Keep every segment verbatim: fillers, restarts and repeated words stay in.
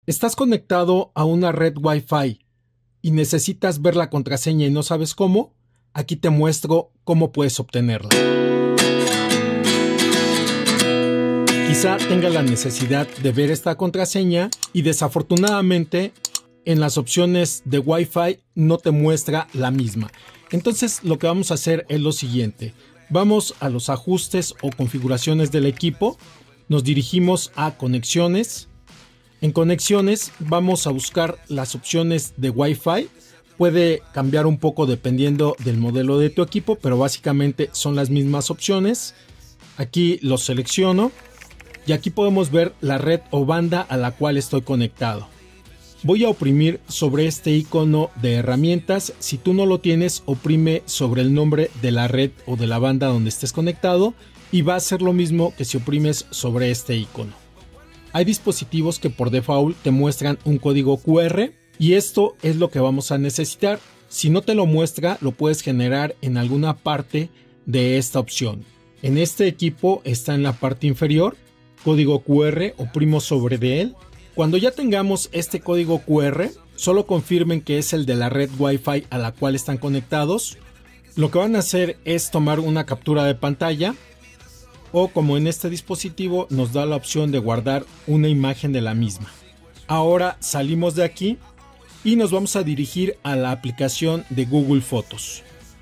Estás conectado a una red Wi-Fi y necesitas ver la contraseña y no sabes cómo. Aquí te muestro cómo puedes obtenerla. Quizá tenga la necesidad de ver esta contraseña y desafortunadamente en las opciones de Wi-Fi no te muestra la misma. Entonces lo que vamos a hacer es lo siguiente. Vamos a los ajustes o configuraciones del equipo. Nos dirigimos a conexiones. En conexiones vamos a buscar las opciones de Wi-Fi. Puede cambiar un poco dependiendo del modelo de tu equipo, pero básicamente son las mismas opciones. Aquí los selecciono y aquí podemos ver la red o banda a la cual estoy conectado. Voy a oprimir sobre este icono de herramientas. Si tú no lo tienes, oprime sobre el nombre de la red o de la banda donde estés conectado y va a ser lo mismo que si oprimes sobre este icono. Hay dispositivos que por default te muestran un código Q R y esto es lo que vamos a necesitar. Si no te lo muestra, lo puedes generar en alguna parte de esta opción. En este equipo está en la parte inferior, código Q R, oprimo sobre de él. Cuando ya tengamos este código Q R, solo confirmen que es el de la red Wi-Fi a la cual están conectados. Lo que van a hacer es tomar una captura de pantalla o, como en este dispositivo, nos da la opción de guardar una imagen de la misma. Ahora salimos de aquí y nos vamos a dirigir a la aplicación de Google Fotos.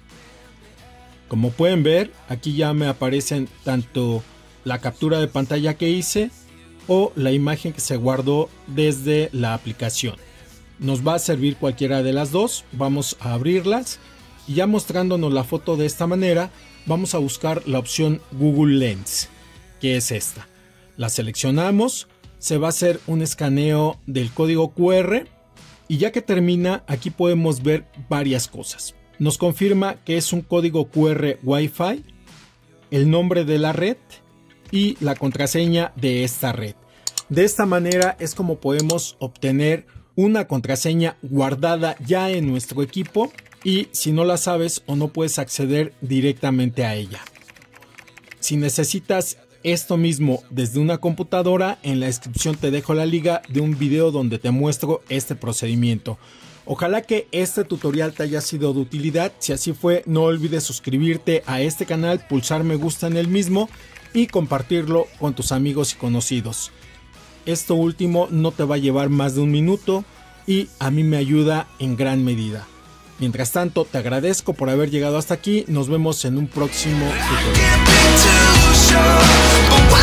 Como pueden ver, aquí ya me aparecen tanto la captura de pantalla que hice o la imagen que se guardó desde la aplicación. Nos va a servir cualquiera de las dos. Vamos a abrirlas y ya mostrándonos la foto de esta manera, vamos a buscar la opción Google Lens, que es esta. La seleccionamos, se va a hacer un escaneo del código Q R y ya que termina, aquí podemos ver varias cosas. Nos confirma que es un código Q R Wi-Fi, el nombre de la red y la contraseña de esta red. De esta manera es como podemos obtener una contraseña guardada ya en nuestro equipo y si no la sabes o no puedes acceder directamente a ella. Si necesitas esto mismo desde una computadora, en la descripción te dejo la liga de un video donde te muestro este procedimiento. Ojalá que este tutorial te haya sido de utilidad. Si así fue, no olvides suscribirte a este canal, pulsar me gusta en el mismo y compartirlo con tus amigos y conocidos. Esto último no te va a llevar más de un minuto y a mí me ayuda en gran medida. Mientras tanto, te agradezco por haber llegado hasta aquí. Nos vemos en un próximo tutorial.